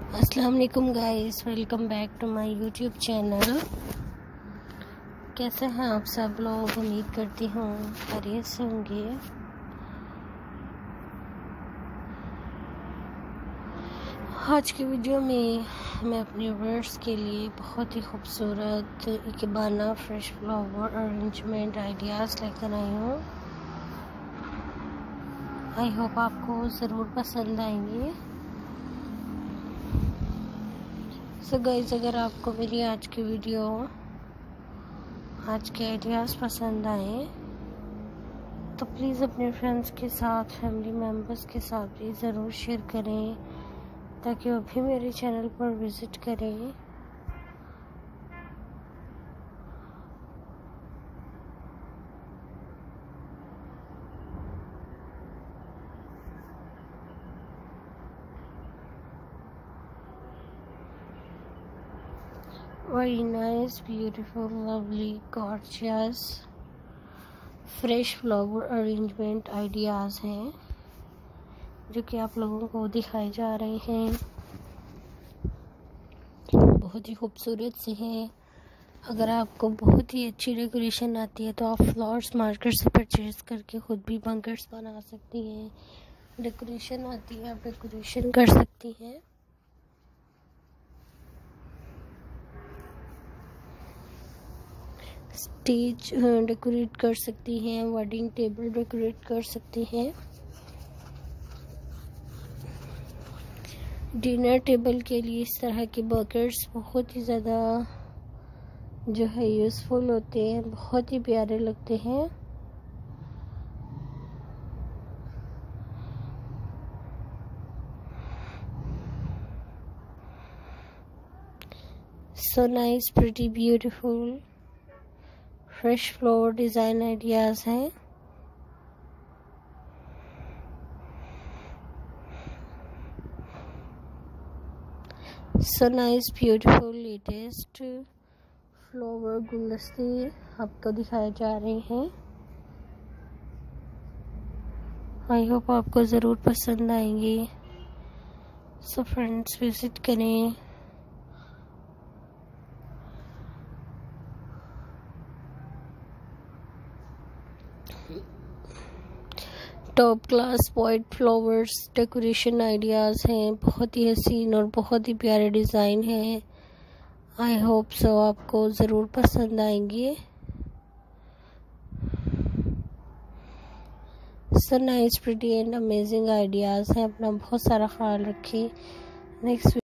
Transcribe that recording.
अस्सलाम वालेकुम guys, welcome back to my YouTube channel. कैसे हैं आप सब लोग? उम्मीद करती हूँ खैरियत से होंगे। आज की वीडियो में मैं अपने व्यूअर्स के लिए बहुत ही खूबसूरत ikebana fresh flower arrangement ideas लेकर आई हूँ। आई होप आपको ज़रूर पसंद आएंगे। सो गाइस, अगर आपको मेरी आज की वीडियो, आज के आइडियाज़ पसंद आए तो प्लीज़ अपने फ्रेंड्स के साथ, फैमिली मेम्बर्स के साथ भी ज़रूर शेयर करें ताकि वो भी मेरे चैनल पर विज़िट करें। Very nice, beautiful, lovely, gorgeous, fresh flower arrangement ideas हैं जो कि आप लोगों को दिखाए जा रहे हैं। बहुत ही खूबसूरत से हैं। अगर आपको बहुत ही अच्छी डेकोरेशन आती है तो आप फ्लावर्स मार्केट से परचेज करके ख़ुद भी बंकेट्स बना सकती हैं। डेकोरेशन आती है, आप डेकोरेशन कर सकती हैं। स्टेज डेकोरेट कर सकती हैं, वेडिंग टेबल डेकोरेट कर सकती हैं। डिनर टेबल के लिए इस तरह के बकेट्स बहुत ही ज़्यादा जो है यूज़फुल होते हैं, बहुत ही प्यारे लगते हैं। So nice, pretty, beautiful fresh flower design ideas हैं। So nice, beautiful, latest flower गुलदस्ते आपको दिखाए जा रहे हैं। आई होप आपको ज़रूर पसंद आएंगे। सो फ्रेंड्स, विज़िट करें। Top class white flowers decoration ideas हैं। बहुत ही हसीन और बहुत ही प्यारे डिज़ाइन हैं। आई होप सो आपको ज़रूर पसंद आएंगे। So nice, pretty and amazing ideas हैं। अपना बहुत सारा ख्याल रखें। नेक्स्ट